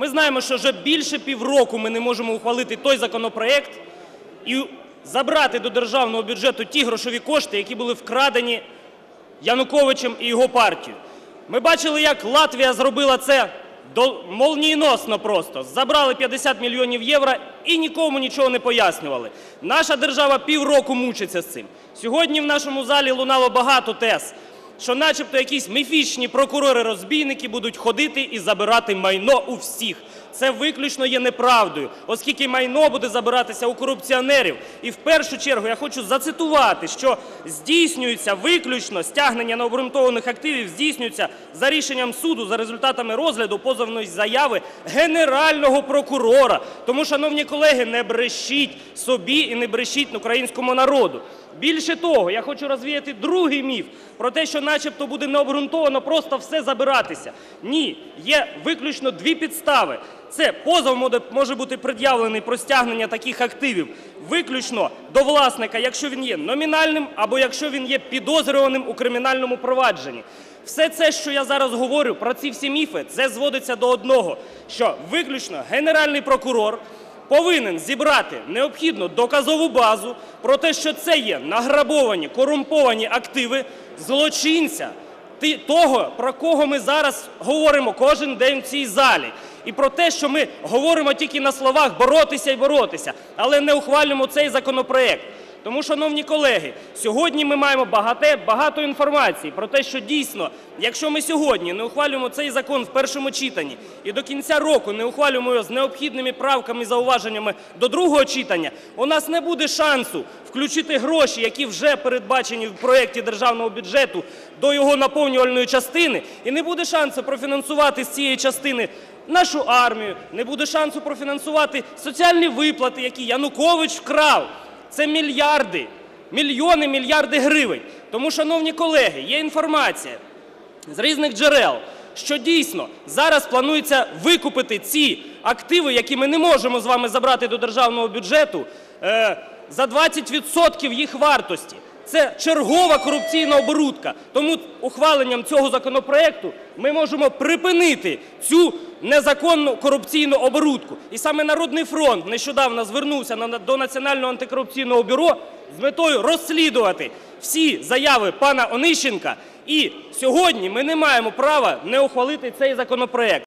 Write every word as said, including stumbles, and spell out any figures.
Ми знаємо, що вже більше півроку ми не можемо ухвалити той законопроект і забрати до державного бюджету ті грошові кошти, які були вкрадені Януковичем і його партією. Ми бачили, як Латвія зробила це молнієносно просто. Забрали п'ятдесят мільйонів євро і нікому нічого не пояснювали. Наша держава півроку мучиться з цим. Сьогодні в нашому залі лунало багато тез, що начебто якісь міфічні прокурори-розбійники будуть ходити і забирати майно у всіх. Це виключно є неправдою, оскільки майно буде забиратися у корупціонерів. І в першу чергу я хочу зацитувати, що здійснюється виключно стягнення необґрунтованих активів, здійснюється за рішенням суду, за результатами розгляду позовної заяви Генерального прокурора. Тому, шановні колеги, не брешіть собі і не брешіть українському народу. Більше того, я хочу розвіяти другий міф про те, що начебто буде необґрунтовано просто все забиратися. Ні, є виключно дві підстави. Це позов може бути пред'явлений про стягнення таких активів виключно до власника, якщо він є номінальним або якщо він є підозрюваним у кримінальному провадженні. Все це, що я зараз говорю, про ці всі міфи, це зводиться до одного, що виключно Генеральний прокурор повинен зібрати необхідну доказову базу про те, що це є награбовані, корумповані активи злочинця, того, про кого ми зараз говоримо кожен день в цій залі. І про те, що ми говоримо тільки на словах боротися і боротися, але не ухвалюємо цей законопроект. Тому, шановні колеги, сьогодні ми маємо багато, багато інформації про те, що дійсно, якщо ми сьогодні не ухвалюємо цей закон в першому читанні і до кінця року не ухвалюємо його з необхідними правками і зауваженнями до другого читання, у нас не буде шансу включити гроші, які вже передбачені в проєкті державного бюджету, до його наповнювальної частини, і не буде шансу профінансувати з цієї частини нашу армію, не буде шансу профінансувати соціальні виплати, які Янукович вкрав. Це мільярди, мільйони, мільярди гривень. Тому, шановні колеги, є інформація з різних джерел, що дійсно зараз планується викупити ці активи, які ми не можемо з вами забрати до державного бюджету, за двадцять відсотків їх вартості. Це чергова корупційна оборудка. Тому ухваленням цього законопроекту ми можемо припинити цю незаконну корупційну оборудку. І саме "Народний фронт" нещодавно звернувся до Національного антикорупційного бюро з метою розслідувати всі заяви пана Онищенка. І сьогодні ми не маємо права не ухвалити цей законопроект.